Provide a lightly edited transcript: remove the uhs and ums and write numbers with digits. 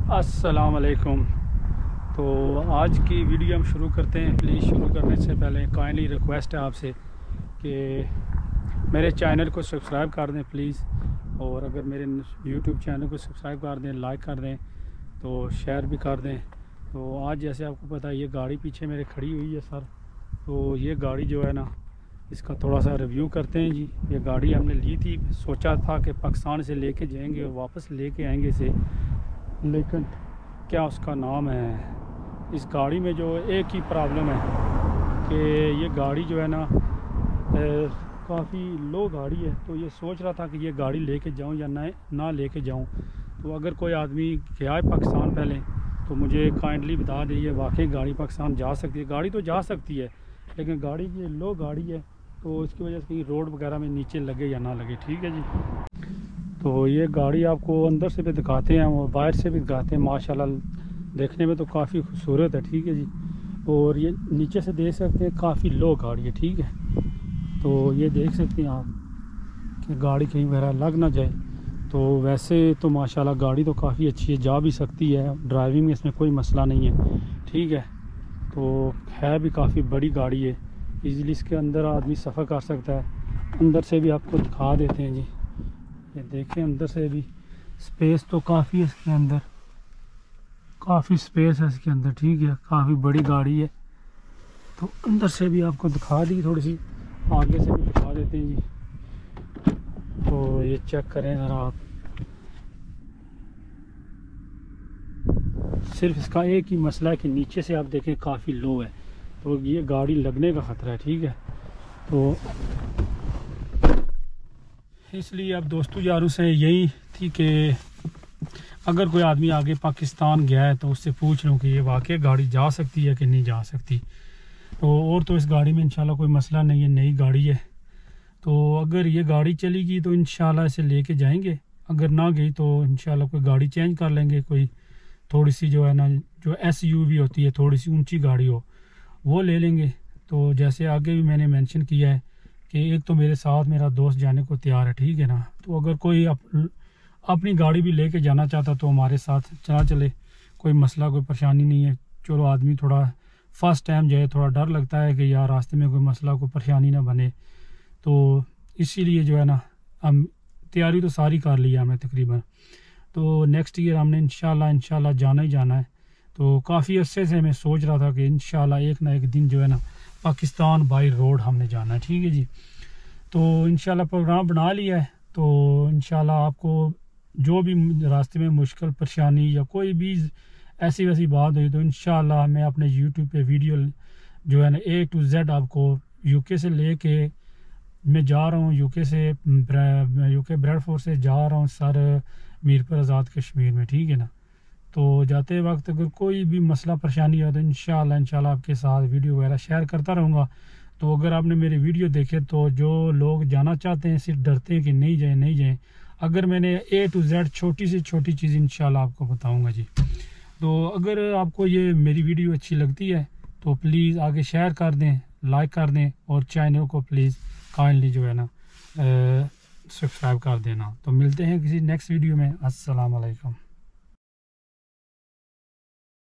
अस्सलाम वालेकुम। तो आज की वीडियो हम शुरू करते हैं। प्लीज़ शुरू करने से पहले काइंडली रिक्वेस्ट है आपसे कि मेरे चैनल को सब्सक्राइब कर दें प्लीज़, और अगर मेरे यूट्यूब चैनल को सब्सक्राइब कर दें, लाइक कर दें, तो शेयर भी कर दें। तो आज जैसे आपको पता है ये गाड़ी पीछे मेरे खड़ी हुई है सर, तो ये गाड़ी जो है ना, इसका थोड़ा सा रिव्यू करते हैं जी। ये गाड़ी हमने ली थी, सोचा था कि पाकिस्तान से लेके जाएंगे और वापस लेके आएंगे इसे, लेकिन क्या उसका नाम है, इस गाड़ी में जो एक ही प्रॉब्लम है कि ये गाड़ी जो है ना काफ़ी लो गाड़ी है। तो ये सोच रहा था कि ये गाड़ी लेके जाऊं या ना लेके जाऊं। तो अगर कोई आदमी गया है पाकिस्तान पहले तो मुझे काइंडली बता दीजिए वाकई गाड़ी पाकिस्तान जा सकती है। गाड़ी तो जा सकती है लेकिन गाड़ी की लो गाड़ी है, तो इसकी वजह से कहीं रोड वगैरह में नीचे लगे या ना लगे। ठीक है जी। तो ये गाड़ी आपको अंदर से भी दिखाते हैं और बाहर से भी दिखाते हैं। माशाल्लाह देखने में तो काफ़ी खूबसूरत है। ठीक है जी। और ये नीचे से देख सकते हैं काफ़ी लो गाड़ी है। ठीक है, तो ये देख सकते हैं आप कि गाड़ी कहीं वगैरह लग ना जाए। तो वैसे तो माशाल्लाह गाड़ी तो काफ़ी अच्छी है, जा भी सकती है, ड्राइविंग में इसमें कोई मसला नहीं है। ठीक है, तो है भी काफ़ी बड़ी गाड़ी है, इजीली इसके अंदर आदमी सफ़र कर सकता है। अंदर से भी आपको दिखा देते हैं जी। ये देखें अंदर से भी स्पेस तो काफ़ी है इसके अंदर, काफ़ी स्पेस है इसके अंदर। ठीक है, काफ़ी बड़ी गाड़ी है। तो अंदर से भी आपको दिखा दी, थोड़ी सी आगे से भी दिखा देते हैं जी। तो ये चेक करें ज़रा आप, सिर्फ इसका एक ही मसला है कि नीचे से आप देखें काफ़ी लो है, तो ये गाड़ी लगने का ख़तरा है। ठीक है, तो इसलिए अब दोस्तों यारों से यही थी कि अगर कोई आदमी आगे पाकिस्तान गया है तो उससे पूछ लूँ कि ये वाकई गाड़ी जा सकती है कि नहीं जा सकती। तो और तो इस गाड़ी में इंशाल्लाह कोई मसला नहीं है, नई गाड़ी है। तो अगर ये गाड़ी चलेगी तो इंशाल्लाह इसे लेके जाएंगे, अगर ना गई तो इंशाल्लाह कोई गाड़ी चेंज कर लेंगे, कोई थोड़ी सी जो है ना, जो SUV होती है, थोड़ी सी ऊंची गाड़ी हो, वो ले लेंगे। तो जैसे आगे भी मैंने मेंशन किया है कि एक तो मेरे साथ मेरा दोस्त जाने को तैयार है। ठीक है ना, तो अगर कोई अपनी गाड़ी भी लेके जाना चाहता तो हमारे साथ चला चले, कोई मसला कोई परेशानी नहीं है। चलो आदमी थोड़ा फर्स्ट टाइम जाए, थोड़ा डर लगता है कि यार रास्ते में कोई मसला कोई परेशानी ना बने, तो इसीलिए जो है ना हम तैयारी तो सारी कर ली है हमें तकरीबन। तो नेक्स्ट ईयर हमने इंशाल्लाह जाना ही जाना है। तो काफ़ी अरसे से मैं सोच रहा था कि इंशाल्लाह एक ना एक दिन जो है ना पाकिस्तान बाई रोड हमने जाना है। ठीक है जी। तो इंशाल्लाह प्रोग्राम बना लिया है। तो इंशाल्लाह आपको जो भी रास्ते में मुश्किल परेशानी या कोई भी ऐसी वैसी बात हुई तो इंशाल्लाह मैं अपने यूट्यूब पे वीडियो जो है ना A to Z आपको UK से लेके मैं जा रहा हूँ, यूके ब्रेडफोर्ड से जा रहा हूँ सर मीरपुर आज़ाद कश्मीर में। ठीक है ना, तो जाते वक्त अगर कोई भी मसला परेशानी हो तो इंशाल्लाह आपके साथ वीडियो वगैरह शेयर करता रहूँगा। तो अगर आपने मेरी वीडियो देखे तो जो लोग जाना चाहते हैं सिर्फ डरते हैं कि नहीं जाएं, अगर मैंने A to Z छोटी से छोटी चीज़ इंशाल्लाह आपको बताऊँगा जी। तो अगर आपको ये मेरी वीडियो अच्छी लगती है तो प्लीज़ आगे शेयर कर दें, लाइक कर दें, और चैनल को प्लीज़ काइंडली जो है ना सब्सक्राइब कर देना। तो मिलते हैं किसी नेक्स्ट वीडियो में। अस्सलाम वालेकुम।